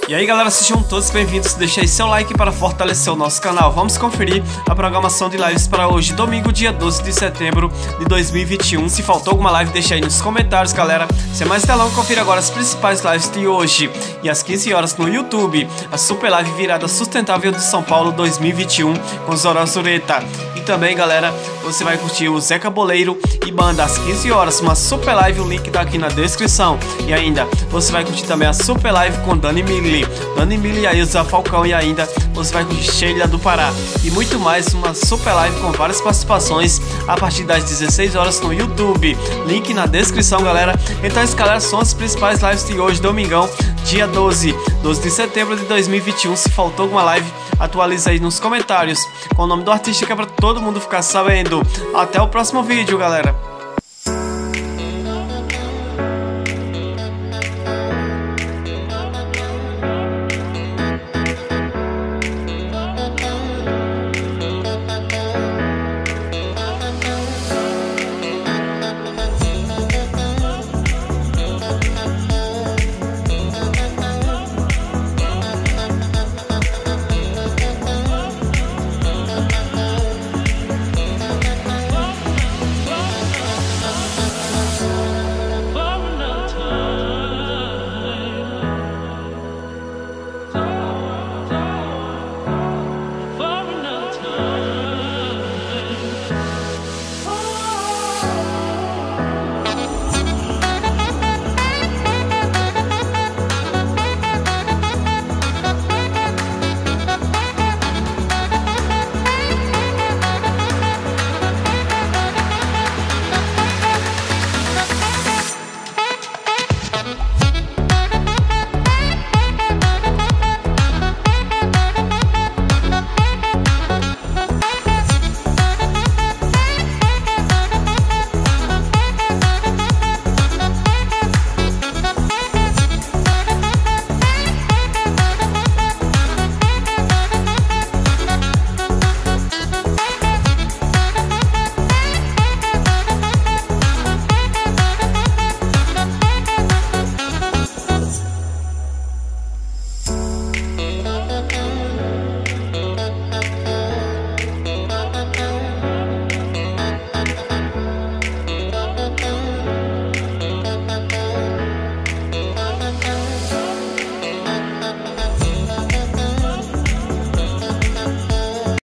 E aí galera, sejam todos bem-vindos, deixe aí seu like para fortalecer o nosso canal. Vamos conferir a programação de lives para hoje, domingo, dia 12 de setembro de 2021. Se faltou alguma live, deixa aí nos comentários, galera. Sem mais delongas, confira agora as principais lives de hoje. E às 15 horas no YouTube, a super live virada sustentável de São Paulo 2021 com Zoró Zureta. E também, galera, você vai curtir o Zeca Boleiro e banda às 15 horas, uma super live, o link tá aqui na descrição. E ainda, você vai curtir também a super live com Dani Mili e a Ilza Falcão, e ainda você vai curtir Sheila do Pará e muito mais, uma super live com várias participações a partir das 16 horas no YouTube, link na descrição, galera. Então esses, galera, são as principais lives de hoje, domingão, dia 12 de setembro de 2021. Se faltou alguma live, atualiza aí nos comentários com o nome do artista, que é pra todo mundo ficar sabendo. Até o próximo vídeo, galera.